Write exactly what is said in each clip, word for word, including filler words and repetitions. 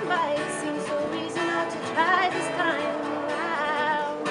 getting by. It seems so easy not to try this time around.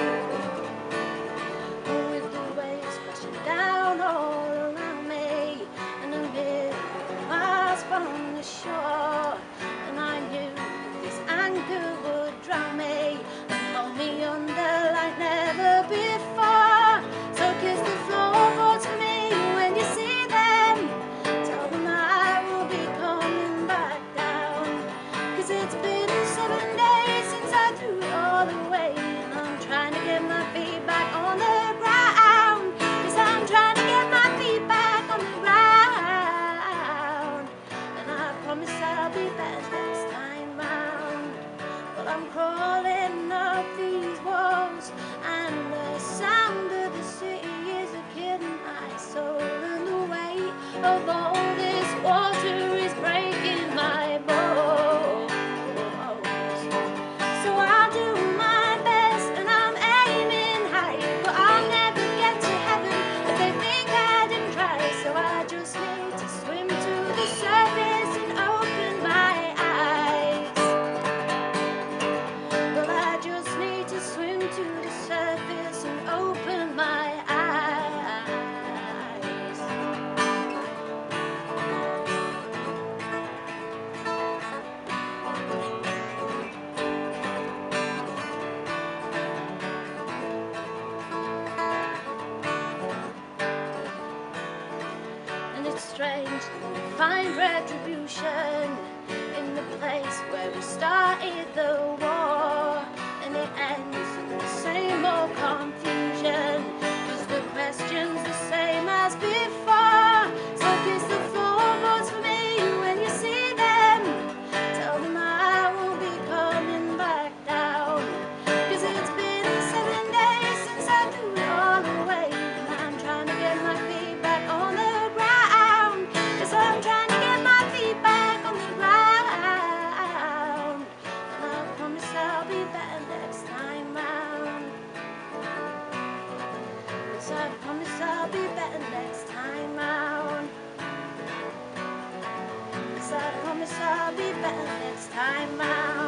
With the waves crashing down all around me, and a million miles from the shore, and I knew this anger would drown me and hold me under like never before. So kiss the floorboards for me when you see them. Tell them I will be coming back down. Cause it's been seven days since I threw it all away, and I'm trying to get my feet back on the ground. Cause I'm trying to get my feet back on the ground. And I promise I'll be better next time round. But I'm crawling up these walls, and the sound of the city is killing my soul, and the weight of all this water is breaking my bones. So I'll do my best and I'm aiming high, but I'll never get to heaven if they think I didn't try. So I just need to swim to the surface and open my eyes. Well, I just need to swim to the surface and open my eyes. And it's strange to find retribution in the place where we started the war, and it ends in the same old confusion, cause the question's the same as before. So kiss the floorboards for me when you see them. Tell them I will be coming back down. Cause it's been seven days since I threw it all away, and I'm trying to get my feet back on the ground. Cause I'm trying to get my feet back on the ground. And I promise I'll be better next time round. Yes, I promise I'll be better next time round. Yes, I promise I'll be better next time round.